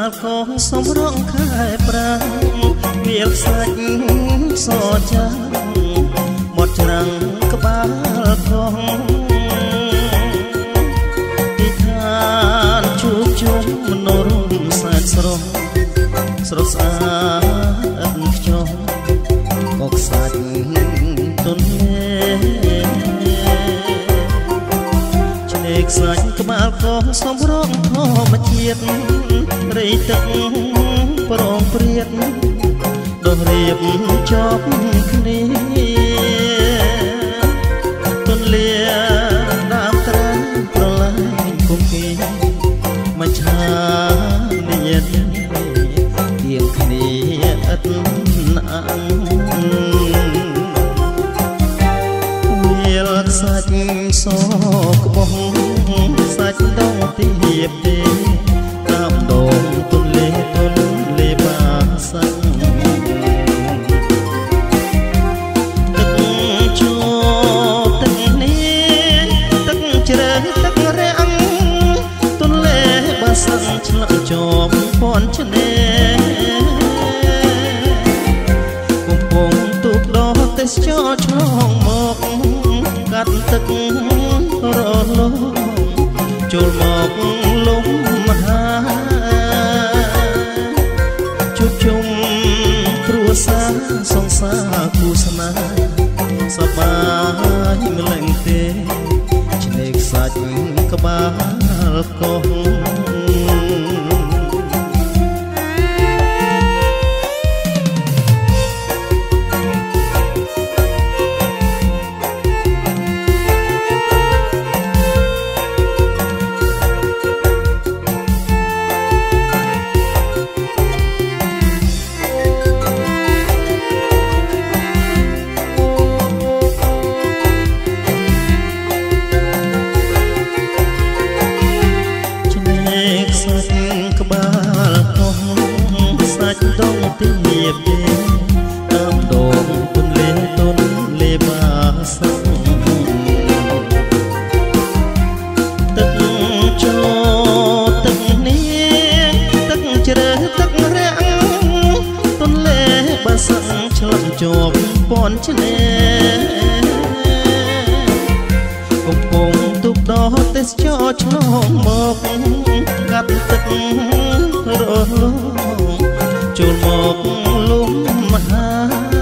លកងសំរងខែប្រាំងវាលសាច់សចាំបត់ច្រាំងក្បាលកងទីឋានជួបជុំមនោរមសាច់ស្រស់ស្រស់ស្អាតខ្ញុំក៏ខ្សាច់ទុនឆ្នេរខ្សាច់ក្បាលកងសំរងធម្មជាតិរីទឹកប្រងព្រាតដោះរៀបជាប់គ្នាទន្លាដើមត្រាំប្រឡាយគុំគេមិនឆានៀតទៀងគ្នាឥតអាំងវាលខ្សាច់សក្បោះសាច់ដងទៀបទេតាមដងទន្លេបាសាំងទឹកជួទឹកនេះទឹកជ្រៅទឹករាំងទន្លេបាសាំងឆ្លងជាប់ពាន់ឆ្នេរកំពុងទូកដោះទេសចរឆ្លងមកកាត់ទឹករលងចូលមកលំមហាជួបជុំគ្រួសារសង្សារគូស្នេហ៍សប្បាយម្លេងទេឆ្នេរខ្សាច់ក្បាលកោះដងទៀបទេតាមដងទន្លេបាសាំងទឹកចូលទឹកនេះទឹកជ្រៅទឹករាំងទន្លេបាសាំងឆ្លងជាប់ពាន់ឆ្នេរកំពុងទូកដោះទេសចរឆ្លងមកកាត់ទឹករលងចូលមកលំមហា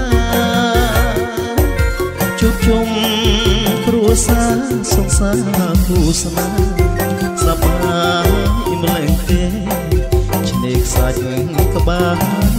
ជួបជុំគ្រួសារសង្សារគូស្នេហ៍សប្បាយម្លេងទេឆ្នេរខ្សាច់ក្បាល